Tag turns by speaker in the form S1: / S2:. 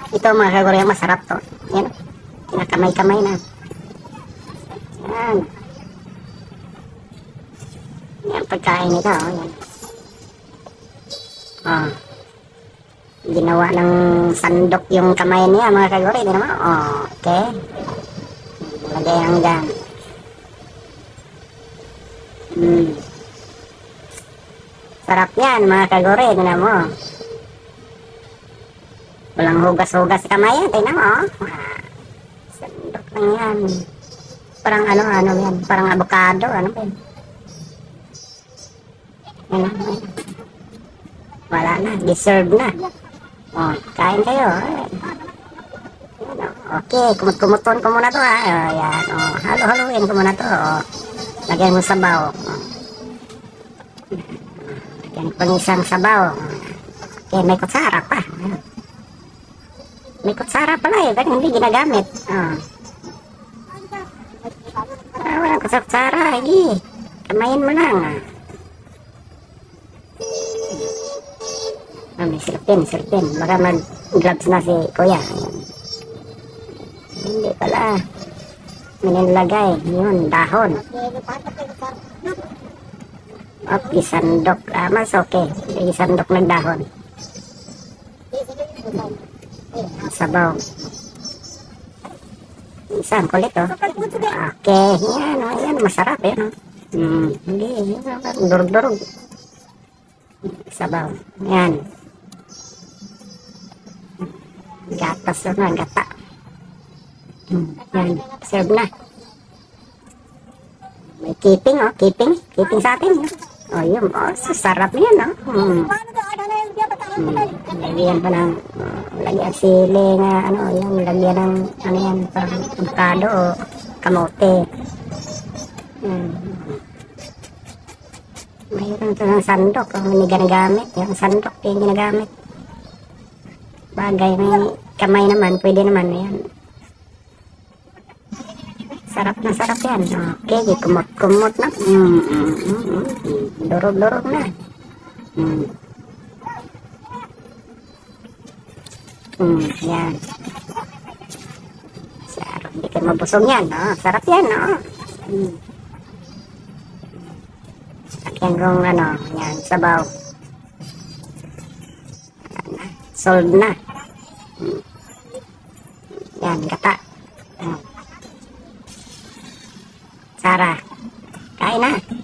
S1: Ito mga kagore, masarap to. Yan. Kinakamay-kamay na. Yan. Yan pagkain nito. Yan. Oh. Ginawa ng sandok yung kamay niya mga kagore. Di naman? Oh, okay. Lagay ang dyan. Sarap yan mga kagore. Di naman mo. Walang hugas-hugas sa kamay yan. Tingnan mo. Sandok lang yan. Parang ano yan. Parang avocado. Ano ba yan? Wala na. Deserve na. Oh, kain kayo. Okay. Kumut-kumuton ko muna to ha. Yan. Oh, halo-haloin ko muna to. Oh. Lagyan mo sabaw. Oh. Lagyan pang isang sabaw. Okay. May kutsara pa. May kutsara pala eh, pero hindi ginagamit. Walang kutsara, hindi. Kamayin mo lang. May silpin. Baka mag-gloves na si kuya. Hindi pala. May nilagay. Yun, dahon. Isandok. Mas okay. Isandok ng dahon. Sabaw. Isang kulit oh. Okay, yan masarap yan. Hindi, durug-durug. Sabaw. Yan. Gatas na, gata. Yan, serve na. May keeping oh, keeping sa atin. Oh, yun, sarap yan oh. Lagyan pa ng lagyan sili nga yung lagyan ng yan parang avocado o kamote. Mayroon ito ng sandok hindi ginagamit. Yung sandok yung ginagamit. Bagay may kamay naman, pwede naman yan. Sarap na sarap yan. Okay, kumot-kumot na. Durog-durog na. Yan. Sarap, hindi ka mabusog yan, no? Sarap yan, no? Sakyan kong, yan, sabaw. Solve na. Yan, gata. Sarah, kain na.